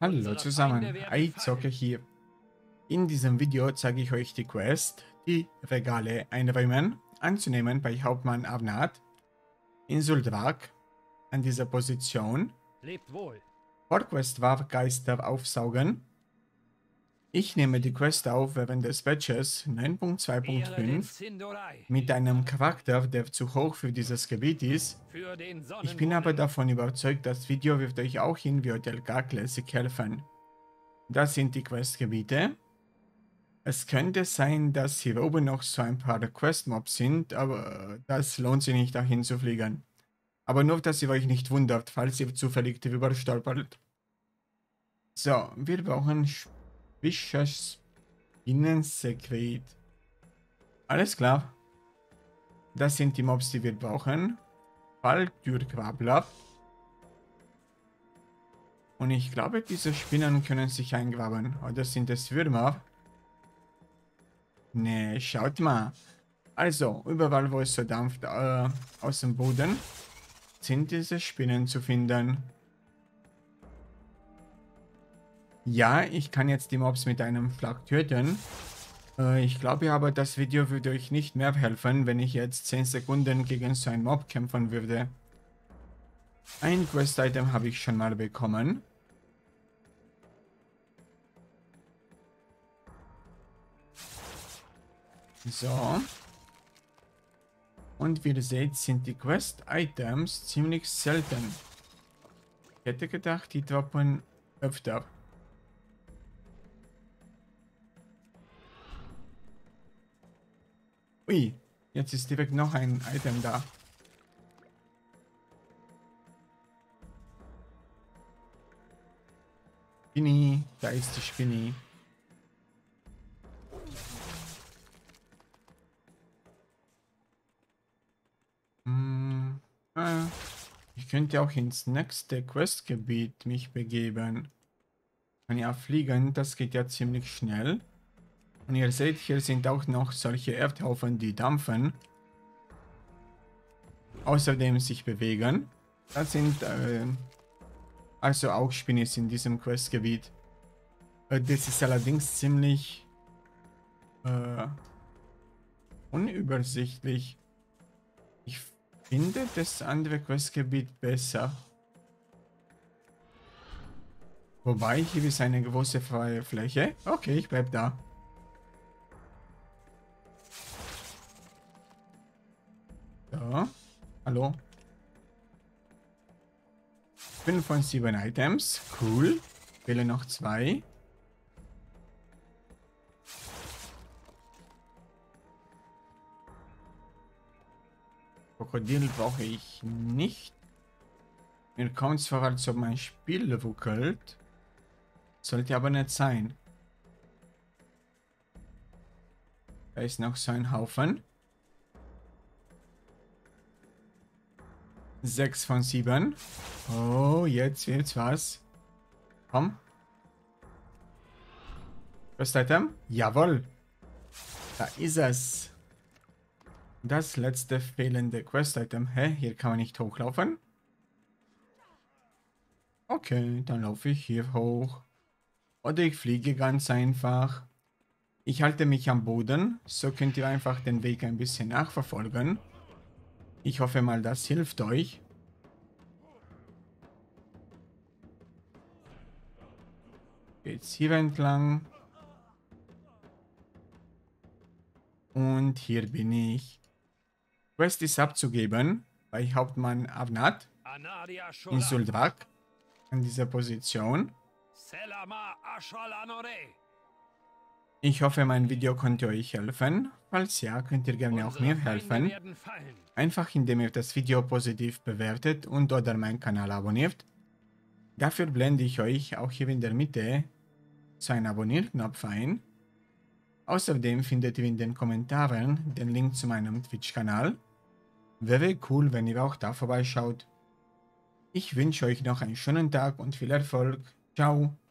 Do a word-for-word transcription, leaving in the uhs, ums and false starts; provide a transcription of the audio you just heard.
Hallo zusammen, iZocke hier. In diesem Video zeige ich euch die Quest, die Regale einräumen, anzunehmen bei Hauptmann Avnat in Zuldrak an dieser Position. Lebt wohl. Vorquest war Geister aufsaugen. Ich nehme die Quest auf während des Patches neun Punkt zwei Punkt fünf mit einem Charakter, der zu hoch für dieses Gebiet ist. Ich bin aber davon überzeugt, das Video wird euch auch in W T L K Classic helfen. Das sind die Questgebiete. Es könnte sein, dass hier oben noch so ein paar Quest-Mobs sind, aber das lohnt sich nicht, dahin zu fliegen. Aber nur, dass ihr euch nicht wundert, falls ihr zufällig drüber stolpert. So, wir brauchen Fischers Innensekret. Alles klar. Das sind die Mobs, die wir brauchen. Falltürquabler. Und ich glaube, diese Spinnen können sich eingraben. Oder sind es Würmer? Ne, schaut mal. Also, überall, wo es so dampft äh, aus dem Boden, sind diese Spinnen zu finden. Ja, ich kann jetzt die Mobs mit einem Schlag töten. Äh, ich glaube aber, das Video würde euch nicht mehr helfen, wenn ich jetzt zehn Sekunden gegen so einen Mob kämpfen würde. Ein Quest-Item habe ich schon mal bekommen. So. Und wie ihr seht, sind die Quest-Items ziemlich selten. Ich hätte gedacht, die droppen öfter. Ui, jetzt ist direkt noch ein Item da. Spinny, da ist die Spinny. Hm, äh, ich könnte auch ins nächste Questgebiet mich begeben. Kann ja fliegen, das geht ja ziemlich schnell. Und ihr seht, hier sind auch noch solche Erdhaufen, die dampfen. Außerdem sich bewegen. Das sind äh, also auch Spinnis in diesem Questgebiet. Äh, das ist allerdings ziemlich äh, unübersichtlich. Ich finde das andere Questgebiet besser. Wobei, hier ist eine große freie Fläche. Okay, ich bleib da. So. Hallo. fünf von sieben Items. Cool. Fehlen noch zwei. Krokodil brauche ich nicht. Mir kommt es vor, als ob mein Spiel ruckelt. Sollte aber nicht sein. Da ist noch so ein Haufen. sechs von sieben. Oh, jetzt wird's was. Komm. First Item? Jawohl. Da ist es. Das letzte fehlende Quest-Item. Hä? Hier kann man nicht hochlaufen? Okay, dann laufe ich hier hoch. Oder ich fliege ganz einfach. Ich halte mich am Boden. So könnt ihr einfach den Weg ein bisschen nachverfolgen. Ich hoffe mal, das hilft euch. Geht's hier entlang. Und hier bin ich. Quest ist abzugeben bei Hauptmann Avnat in Zuldrak an dieser Position. Ich hoffe, mein Video konnte euch helfen. Falls ja, könnt ihr gerne auch mir helfen. Einfach indem ihr das Video positiv bewertet und oder meinen Kanal abonniert. Dafür blende ich euch auch hier in der Mitte so einen Abonnierknopf ein. Außerdem findet ihr in den Kommentaren den Link zu meinem Twitch-Kanal. Wäre cool, wenn ihr auch da vorbeischaut. Ich wünsche euch noch einen schönen Tag und viel Erfolg. Ciao.